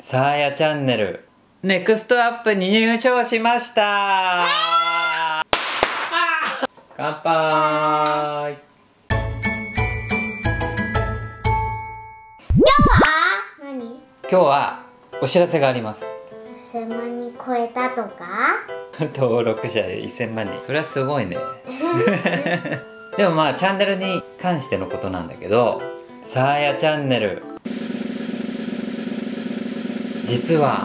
さあやチャンネルネクストアップに入賞しました。乾杯。今日はお知らせがあります。 1000万人超えたとか登録者1000万人、それはすごいね。でもまあチャンネルに関してのことなんだけど、さあやチャンネル実は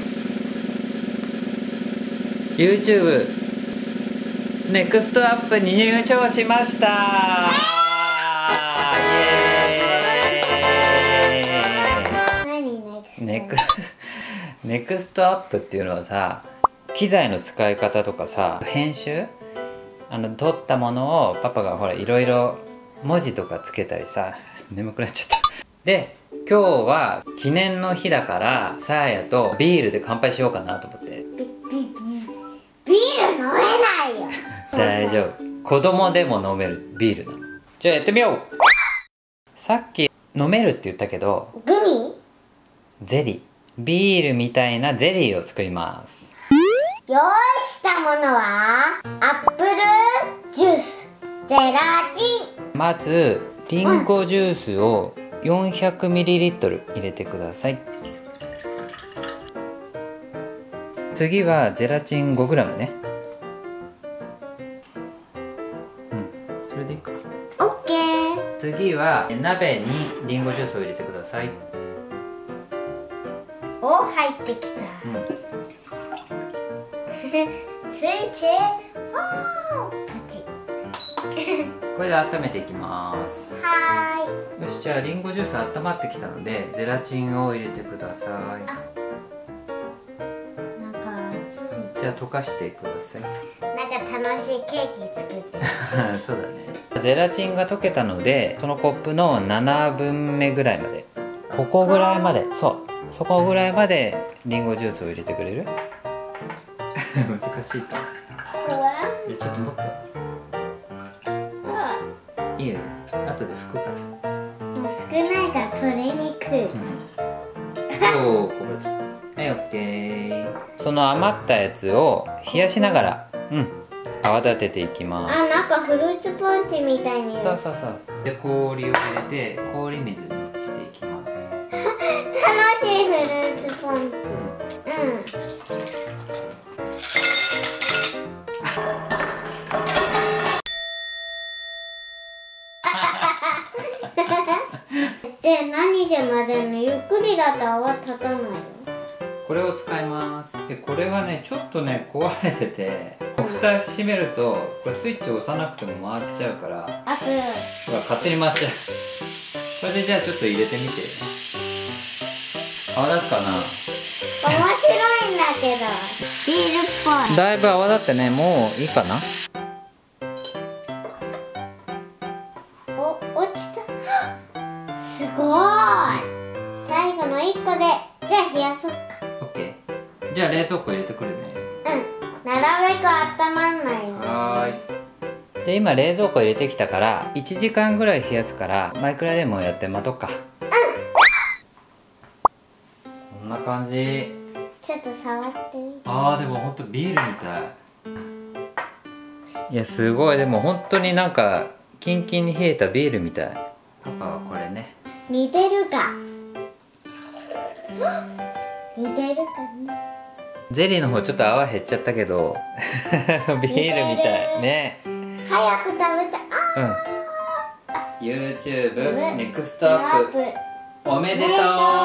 YouTube ネクストアップに入賞しました。イエーイ。ネクストアップっていうのはさ、機材の使い方とかさ、編集撮ったものをパパがほらいろいろ文字とかつけたりさ、眠くなっちゃった。で今日は記念の日だからさあやとビールで乾杯しようかなと思って。 ビール飲めないよ。 大丈夫、子供でも飲めるビールなの。じゃあやってみよう。さっき飲めるって言ったけど、 グミゼリー、ビールみたいなゼリーを作ります。 用意したものはアップルジュース、ゼラチン。 まずリンゴジュースを 400ml 入れてください。次はゼラチン 5g ね。それでいいか。 オッケー。 次は鍋にリンゴジュースを入れてください。 お、入ってきた。スイッチポチ。 これで温めていきます。 はーい。 よし、じゃあリンゴジュース温まってきたのでゼラチンを入れてください。 なんか熱い。 じゃあ溶かしてください。 なんか楽しいケーキ作ってる。 そうだね。ゼラチンが溶けたので、そのコップの7分目ぐらいまで、ここぐらいまで、そこぐらいまでリンゴジュースを入れてくれる？難しいか。 これ？ ちょっと持って。いいよ、後で拭くから。 もう少ないから取りにくい。 おー、これ。はい、オッケー。その余ったやつを冷やしながら、泡立てていきます。 あ、なんかフルーツポンチみたいに。 そうそうそう。で、氷を入れて氷水にしていきます。 楽しいフルーツポンチ。で、何で混ぜるの？ゆっくりだと泡立たないよ。 これを使います。で、これがね、ちょっとね、壊れてて、蓋閉めると、これスイッチを押さなくても回っちゃうから、ほら、勝手に回っちゃう。これでじゃあちょっと入れてみて。泡立つかな？ 面白いんだけど、ビールっぽい。 だいぶ泡立ってね、もういいかな？ お、落ちた。すごい。最後の1個で、じゃあ冷やそっか。 オッケー。じゃあ冷蔵庫入れてくるね。 なるべく温まんないよ。 はーい。で、今冷蔵庫入れてきたから1時間ぐらい冷やすから、マイクラでもやって待とうか。こんな感じ。 ちょっと触ってみて。 でもほんとビールみたい。いや、すごい。でも本当になんかキンキンに冷えたビールみたい。パパはこれね。 似てるか。似てるかね。 ゼリーの方ちょっと泡減っちゃったけどビールみたいね。 早く食べたい。 YouTube ネクストアップおめでとう。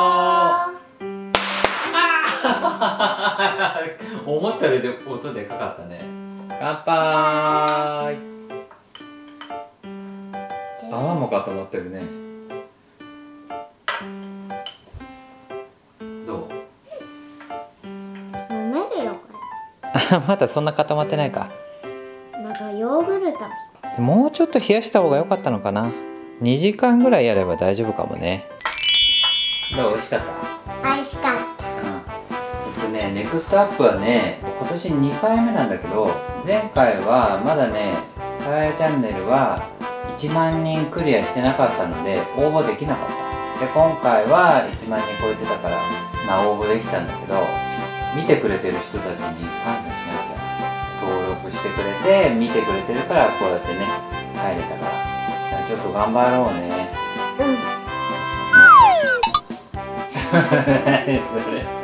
思ったより音でかかったね。乾杯。泡もかと思ってるね。どう？ 飲めるよこまだそんな固まってないか。 れ。なんかヨーグルトみたい。 もうちょっと冷やした方が良かったのかな。2時間ぐらいやれば大丈夫かもね。どう？美味しかった？ 美味しかった。 ネクストアップはね、今年2回目なんだけど、前回はまだね、さあやチャンネルは1万人クリアしてなかったので応募できなかった。で、今回は1万人超えてたからまあ応募できたんだけど、見てくれてる人たちに感謝しなきゃ。登録してくれて見てくれてるからこうやってね入れたから、ちょっと頑張ろうね。 うん。 何それ